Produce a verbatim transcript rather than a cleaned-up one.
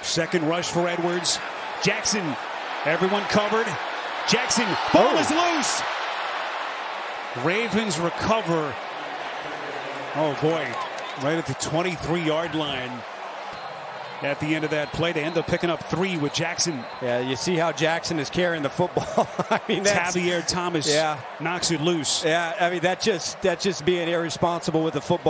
Second rush for Edwards. Jackson, everyone covered. Jackson, ball oh. is loose. Ravens recover. Oh boy, right at the twenty-three yard line. At the end of that play, they end up picking up three with Jackson. Yeah, you see how Jackson is carrying the football. I mean, that's, Tavierre Thomas yeah. knocks it loose. Yeah, I mean, that just that's just being irresponsible with the football.